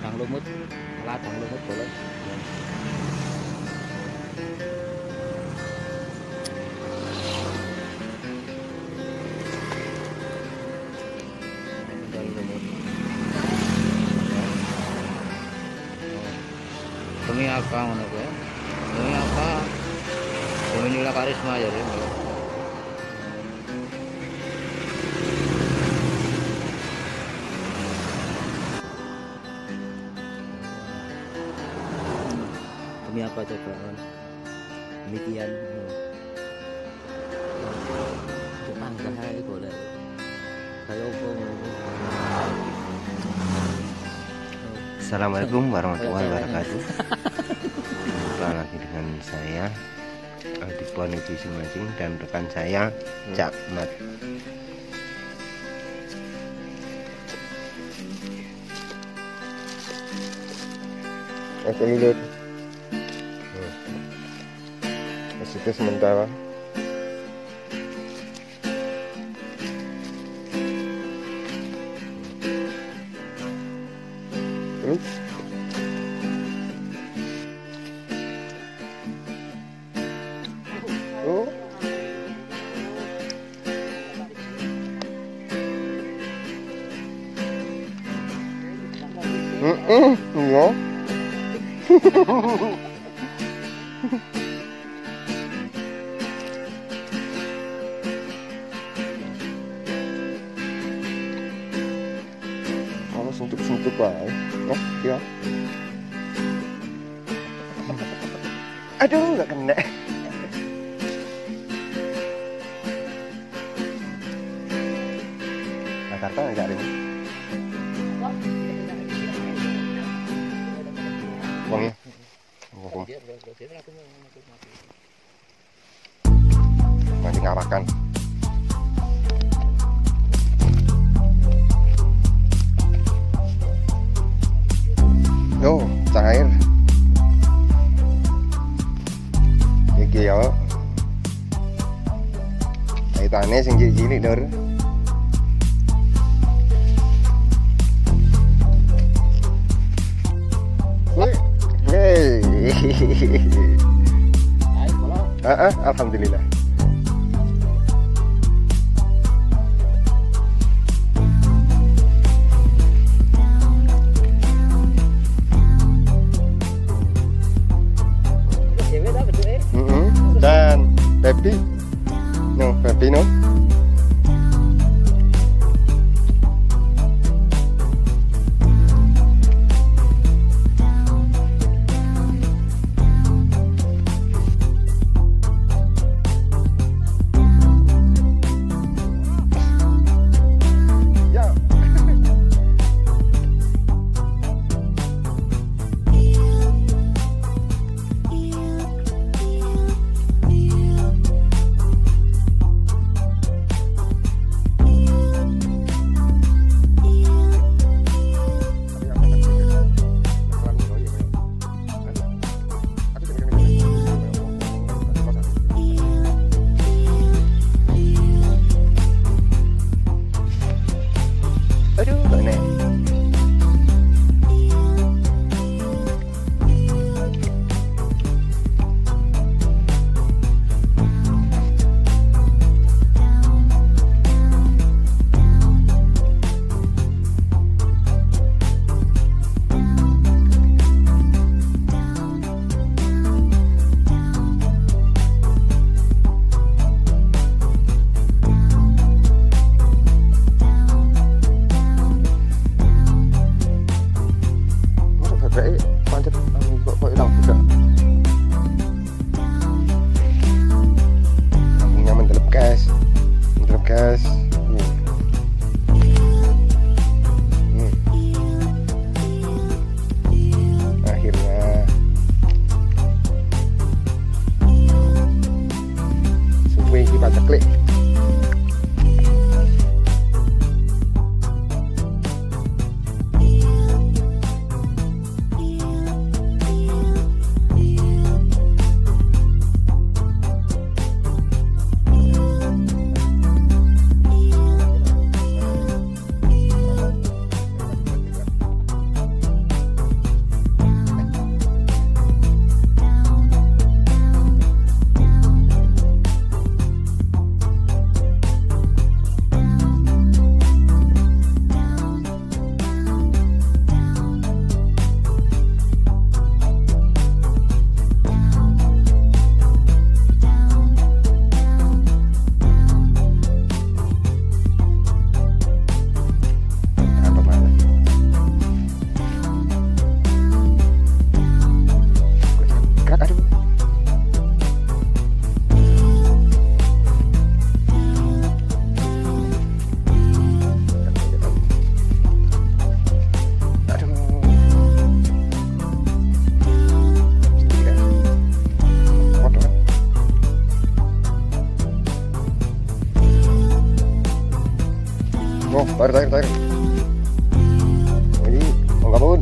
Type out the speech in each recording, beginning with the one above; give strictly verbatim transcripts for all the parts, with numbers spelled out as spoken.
ladang lumut, ladang lumut boleh. Demi apa ngono kuwi? Demi apa? Demi nilai karisma ya, Rim. Demi apa coba? Demikian. Tukang gawe golek. Kayak opo ngono. Assalamualaikum warahmatullahi wabarakatuh. Jumpa lagi dengan saya di Ponici Mancing dan rekan saya Cak Mat. Oke lihat. Itu sementara. Terus oh mm iya kalau sentuh-sentuh baik oh ya aduh nggak kena Jakarta nggak ada uangnya masih ngarakan yo cair iki ya kaitane sing cilik-cilik Nur. Ah, ah, alhamdulillah. Mm-hmm. Dan baby, no baby no. Tarik, tarik, tarik. Wih, mau kabun.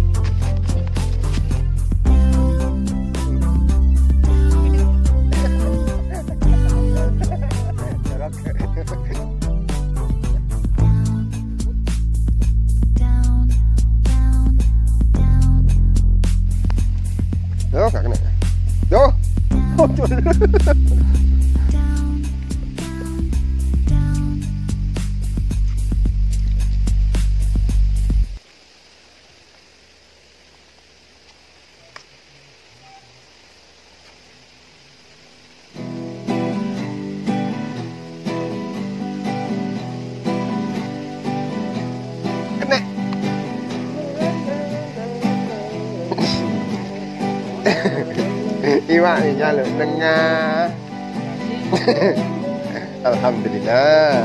Yo, gak kena. Yo. Kena. Iwaknya lo tengah. Alhamdulillah.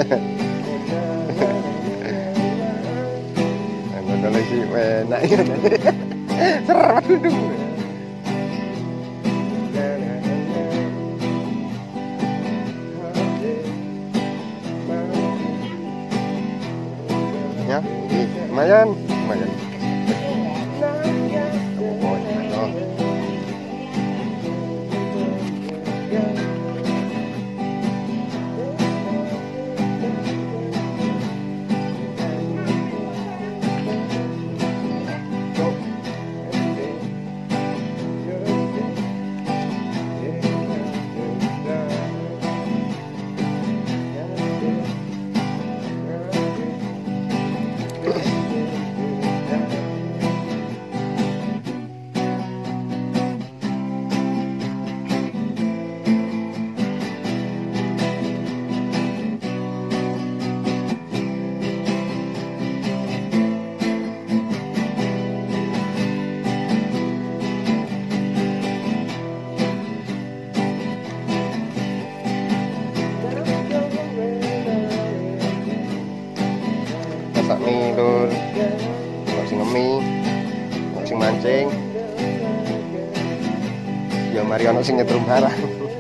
Aku kalau si enak ya. Serat duduk. Ya, lumayan, lumayan. Masak mie lur, nggak sing ngemi, nggak sing mancing, ya mari ono sing nyetrum barang.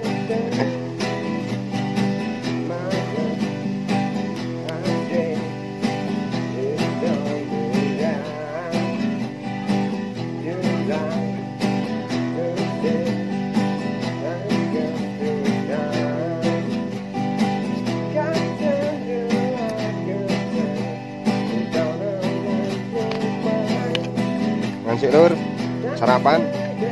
Ngancik lur, sarapan.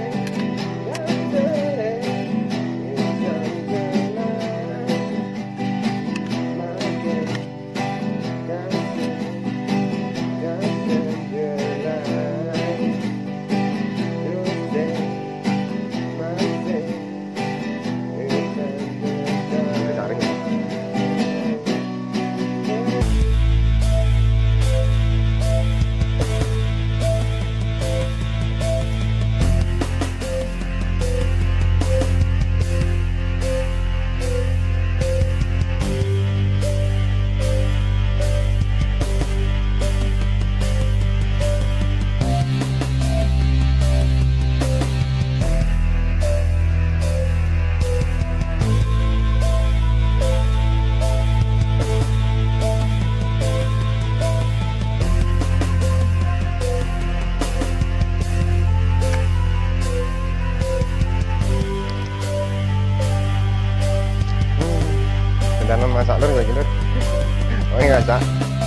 Dalam masak lur lagi lur. Oh iya cak.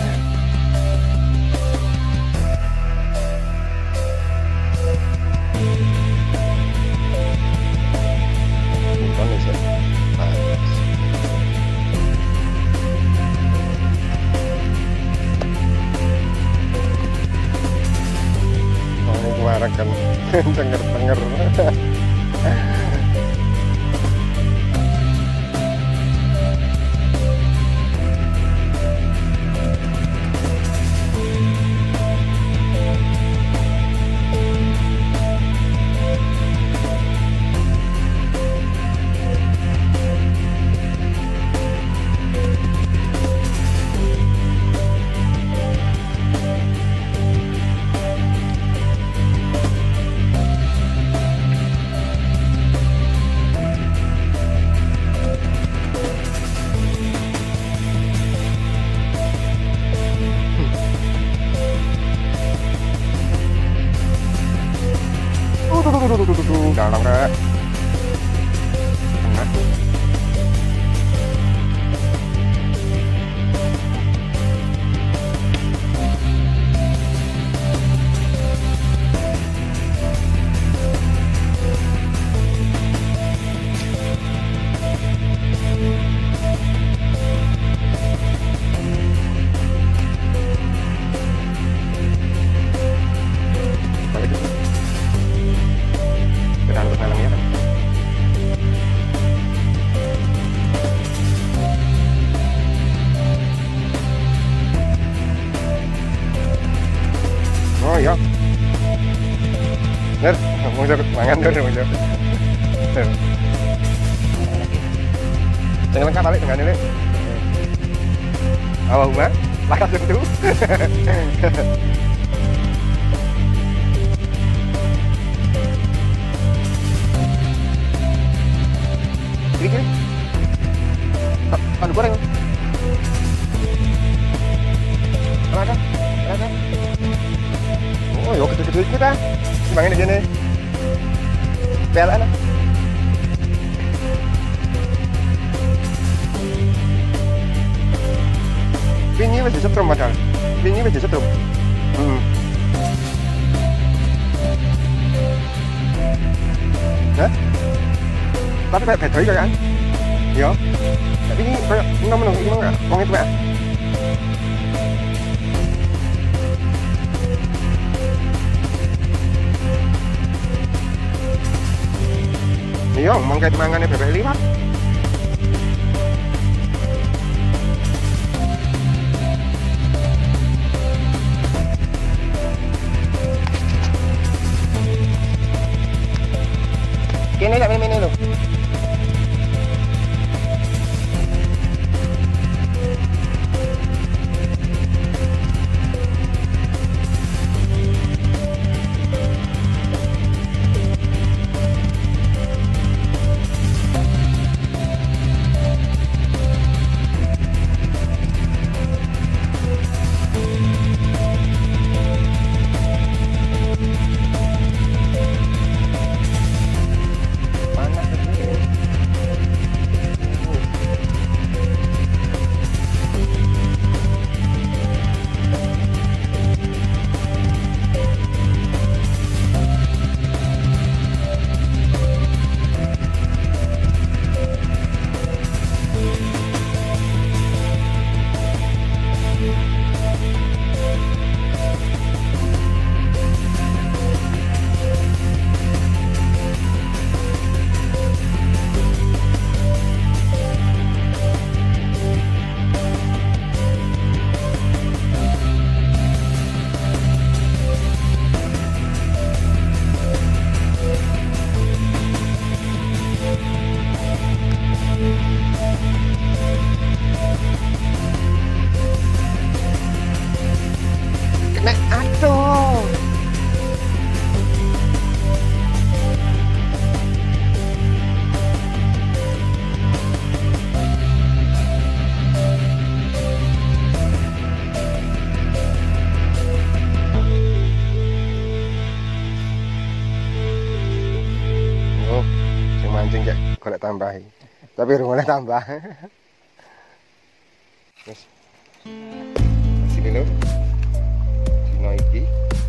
Bukan bisa. Oh ini kemarin kan denger-denger. dalam rek. Enak. Oh iya. Ner, mau jauh mangan ner, mau jauh. Jangan lengkap balik dengan ini. Awal rumah, lakas itu. Kiri kiri. Pandu goreng. Ada, ada. Oh, yuk gede-gede kita. Simbangin aja nih. P L N. Wingi wis disetrum padahal. Wingi wis disetrum. Hmm. Hah? Tapi kayak beda iki kan? Iya. Tapi ini kayak nom-nom iki enggak? Wong itu ya. Iya, mangkat mangane bebek liwat. Kene tak mene lho. Nek aduh. Oh, sing mancing cek golek tambahi. Tapi rumahnya tambah. Wes. Sini lho. Dino iki.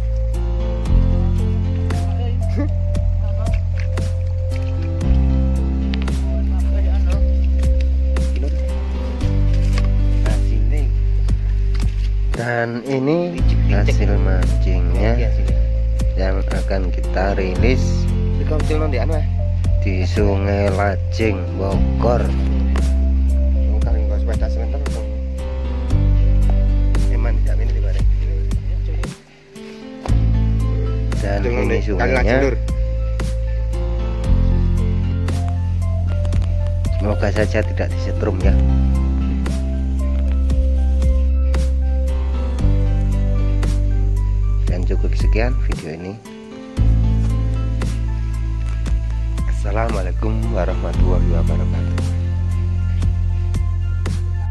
Dan ini hasil mancingnya yang akan kita rilis di Sungai Lajeng, Bogor. Dan ini sungainya. Semoga saja tidak disetrum ya. Dan cukup sekian video ini. Assalamualaikum warahmatullahi wabarakatuh.